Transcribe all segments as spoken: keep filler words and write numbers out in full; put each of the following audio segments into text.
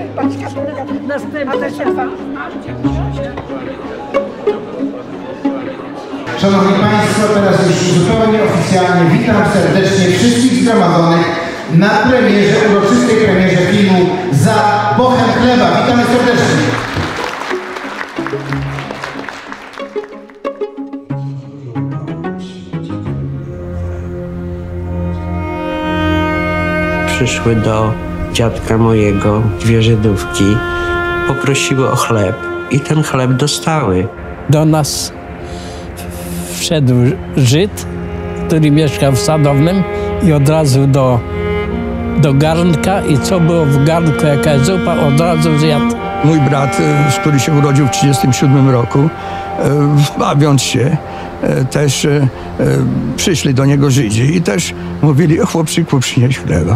Szanowni Państwo, teraz już zupełnie oficjalnie witam serdecznie wszystkich zgromadzonych na premierze, uroczystej premierze filmu Za bochem chleba. Witamy serdecznie. Przyszły do dziadka mojego dwie Żydówki, poprosiły o chleb i ten chleb dostały. Do nas wszedł Żyd, który mieszkał w Sadownym i od razu do, do garnka i co było w garnku, jakaś zupa, od razu zjadł. Mój brat, który się urodził w tysiąc dziewięćset trzydziestym siódmym roku, bawiąc się, też przyszli do niego Żydzi i też mówili: o chłopczyku, przynieś chleba.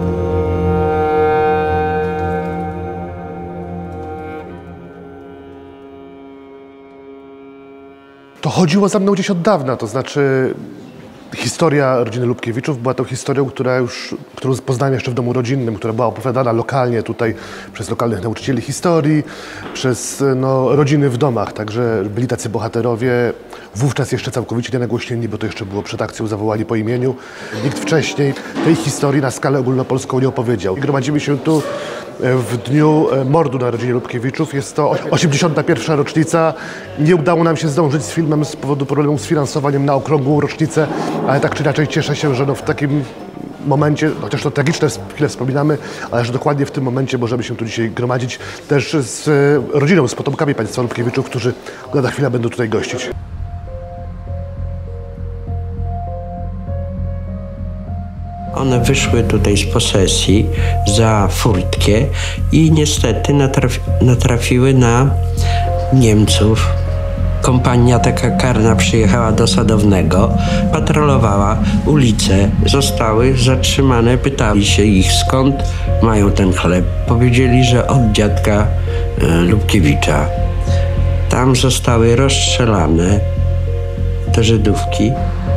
To chodziło za mną gdzieś od dawna, to znaczy historia rodziny Lubkiewiczów była tą historią, która już, którą poznałem jeszcze w domu rodzinnym, która była opowiadana lokalnie tutaj przez lokalnych nauczycieli historii, przez no, rodziny w domach, także byli tacy bohaterowie, wówczas jeszcze całkowicie nienagłośnieni, bo to jeszcze było przed akcją Zawołani po imieniu. Nikt wcześniej tej historii na skalę ogólnopolską nie opowiedział. Gromadzimy się tu w dniu mordu na rodzinie Lubkiewiczów. Jest to osiemdziesiąta pierwsza rocznica. Nie udało nam się zdążyć z filmem z powodu problemu z finansowaniem na okrągłą rocznicę, ale tak czy inaczej cieszę się, że no w takim momencie, chociaż to tragiczne chwile wspominamy, ale że dokładnie w tym momencie możemy się tu dzisiaj gromadzić też z rodziną, z potomkami państwa Lubkiewiczów, którzy lada chwila będą tutaj gościć. One wyszły tutaj z posesji za furtkę i niestety natrafi natrafiły na Niemców. Kompania taka karna przyjechała do Sadownego, patrolowała ulicę. Zostały zatrzymane, pytali się ich, skąd mają ten chleb. Powiedzieli, że od dziadka e, Lubkiewicza. Tam zostały rozstrzelane te Żydówki.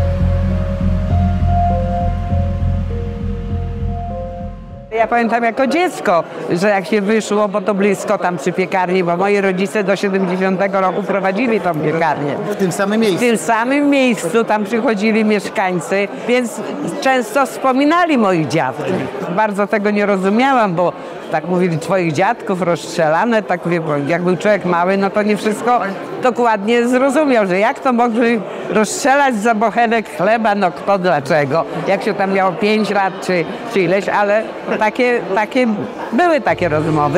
Ja pamiętam jako dziecko, że jak się wyszło, bo to blisko tam przy piekarni, bo moi rodzice do siedemdziesiątego roku prowadzili tą piekarnię. W tym samym miejscu? W tym samym miejscu, tam przychodzili mieszkańcy, więc często wspominali moich dziadków. Bardzo tego nie rozumiałam, bo tak mówili, twoich dziadków rozstrzelane, tak mówię, bo jak był człowiek mały, no to nie wszystko dokładnie zrozumiał, że jak to mogli rozstrzelać za bochenek chleba, no kto dlaczego, jak się tam miało pięć lat czy, czy ileś, ale takie, takie, były takie rozmowy.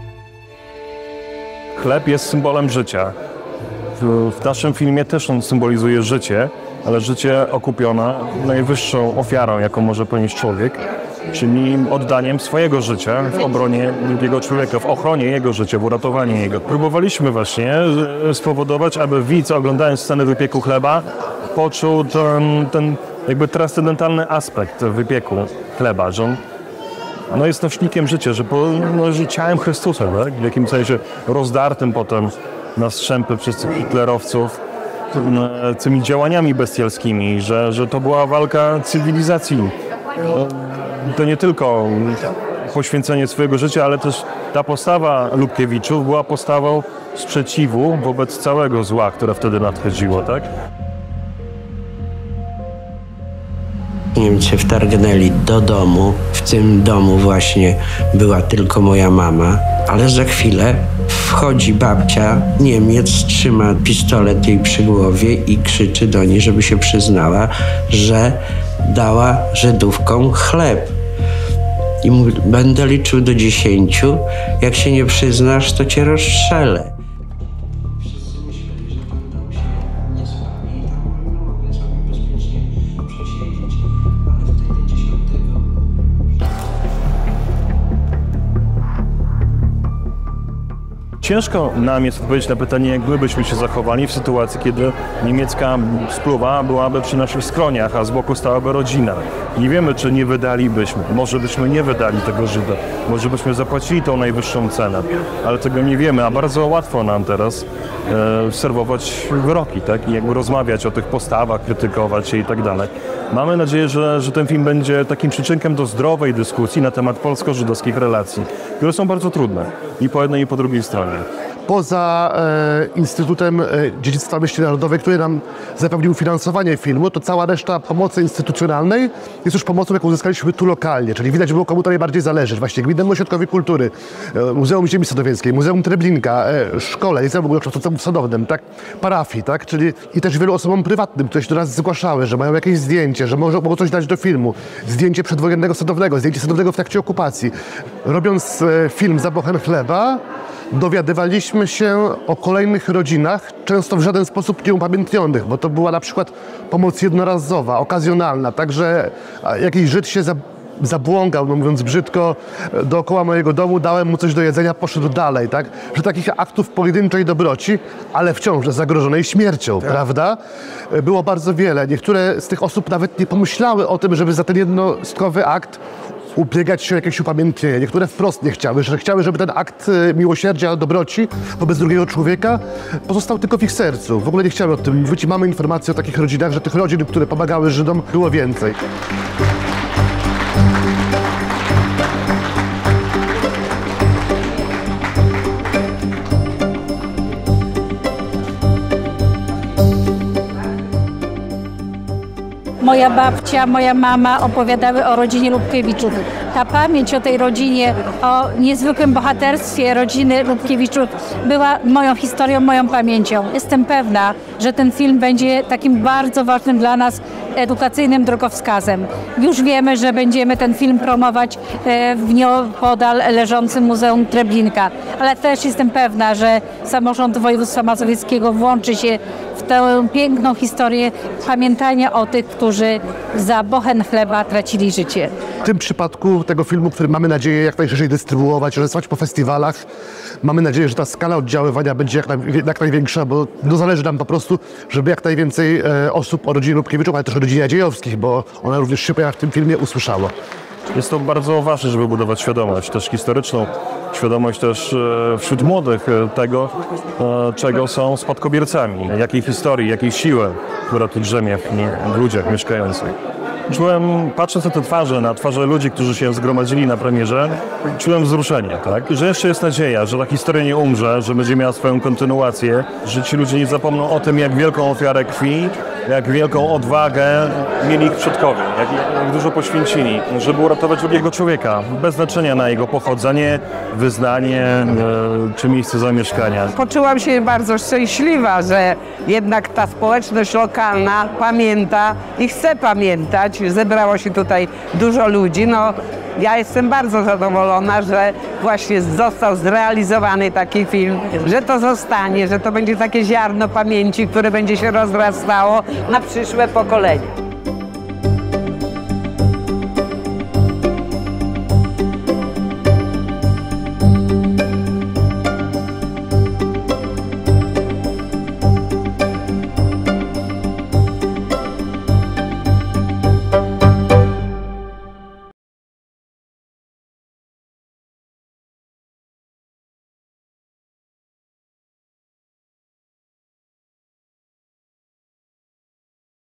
Chleb jest symbolem życia. W, w naszym filmie też on symbolizuje życie, ale życie okupione najwyższą ofiarą, jaką może ponieść człowiek, czyli oddaniem swojego życia w obronie drugiego człowieka, w ochronie jego życia, w uratowaniu jego. Próbowaliśmy właśnie spowodować, aby widz, oglądając scenę wypieku chleba, poczuł ten, ten jakby transcendentalny aspekt wypieku chleba, że on no, jest nośnikiem życia, że, po, no, że ciałem Chrystusa, tak? W jakimś sensie rozdartym potem na strzępy przez tych hitlerowców, tymi działaniami bestialskimi, że, że to była walka cywilizacji. To nie tylko poświęcenie swojego życia, ale też ta postawa Lubkiewiczów była postawą sprzeciwu wobec całego zła, które wtedy nadchodziło, tak? Niemcy wtargnęli do domu. W tym domu właśnie była tylko moja mama, ale za chwilę wchodzi babcia, Niemiec, trzyma pistolet jej przy głowie i krzyczy do niej, żeby się przyznała, że dała Żydówkom chleb. I mówi, będę liczył do dziesięciu, jak się nie przyznasz, to cię rozstrzelę. ciężko nam jest odpowiedzieć na pytanie, jak my byśmy się zachowali w sytuacji, kiedy niemiecka spluwa byłaby przy naszych skroniach, a z boku stałaby rodzina. Nie wiemy, czy nie wydalibyśmy. Może byśmy nie wydali tego Żyda. Może byśmy zapłacili tą najwyższą cenę. Ale tego nie wiemy, a bardzo łatwo nam teraz e, serwować wyroki, tak? I jakby rozmawiać o tych postawach, krytykować je i tak dalej. Mamy nadzieję, że, że ten film będzie takim przyczynkiem do zdrowej dyskusji na temat polsko-żydowskich relacji, które są bardzo trudne i po jednej i po drugiej stronie. Poza e, Instytutem e, Dziedzictwa Myśli Narodowej, który nam zapewnił finansowanie filmu, to cała reszta pomocy instytucjonalnej jest już pomocą, jaką uzyskaliśmy tu lokalnie, czyli widać było, komu to najbardziej zależy. Właśnie Gminnemu Ośrodkowi Kultury, e, Muzeum Ziemi Sadowieckiej, Muzeum Treblinka, e, szkole, Liceum Sadownym, tak, parafii, tak, czyli i też wielu osobom prywatnym, które się do nas zgłaszały, że mają jakieś zdjęcie, że może, mogą coś dać do filmu, zdjęcie przedwojennego sadownego, zdjęcie sadownego w trakcie okupacji. Robiąc e, film Za bochem chleba, dowiadywaliśmy się o kolejnych rodzinach, często w żaden sposób nieupamiętnionych, bo to była na przykład pomoc jednorazowa, okazjonalna, także jakiś Żyd się zabłąkał, no mówiąc brzydko, dookoła mojego domu, dałem mu coś do jedzenia, poszedł dalej, tak? Że takich aktów pojedynczej dobroci, ale wciąż zagrożonej śmiercią, tak, prawda? Było bardzo wiele. Niektóre z tych osób nawet nie pomyślały o tym, żeby za ten jednostkowy akt ubiegać się o jakieś upamiętnienie. Niektóre wprost nie chciały, że chciały, żeby ten akt miłosierdzia, dobroci wobec drugiego człowieka pozostał tylko w ich sercu. W ogóle nie chciały o tym mówić i mamy informacje o takich rodzinach, że tych rodzin, które pomagały Żydom, było więcej. Moja babcia, moja mama opowiadały o rodzinie Lubkiewiczów. Ta pamięć o tej rodzinie, o niezwykłym bohaterstwie rodziny Lubkiewiczów była moją historią, moją pamięcią. Jestem pewna, że ten film będzie takim bardzo ważnym dla nas edukacyjnym drogowskazem. Już wiemy, że będziemy ten film promować w nieopodal leżącym Muzeum Treblinka, ale też jestem pewna, że samorząd województwa mazowieckiego włączy się w tę piękną historię pamiętania o tych, którzy za bochem chleba tracili życie. W tym przypadku tego filmu, który mamy nadzieję jak najszerzej dystrybuować, rozesłać po festiwalach, mamy nadzieję, że ta skala oddziaływania będzie jak, naj, jak największa, bo no zależy nam po prostu, żeby jak najwięcej e, osób o rodzinie Lubkiewiczów, ale też o rodzinie Dziejowskich, bo ona również się pojawia w tym filmie, usłyszała. Jest to bardzo ważne, żeby budować świadomość, też historyczną, świadomość też wśród młodych tego, czego są spadkobiercami, jakiej historii, jakiej siły, która tu drzemie w ludziach mieszkających. Czułem, patrząc na te twarze, na twarze ludzi, którzy się zgromadzili na premierze, czułem wzruszenie, tak? Że jeszcze jest nadzieja, że ta historia nie umrze, że będzie miała swoją kontynuację, że ci ludzie nie zapomną o tym, jak wielką ofiarę krwi, jak wielką odwagę mieli ich przodkowie, jak, jak dużo poświęcili, żeby uratować drugiego człowieka, bez znaczenia na jego pochodzenie, wyznanie e, czy miejsce zamieszkania. Poczułam się bardzo szczęśliwa, że jednak ta społeczność lokalna pamięta i chce pamiętać. Zebrało się tutaj dużo ludzi. No, ja jestem bardzo zadowolona, że właśnie został zrealizowany taki film, że to zostanie, że to będzie takie ziarno pamięci, które będzie się rozrastało na przyszłe pokolenia.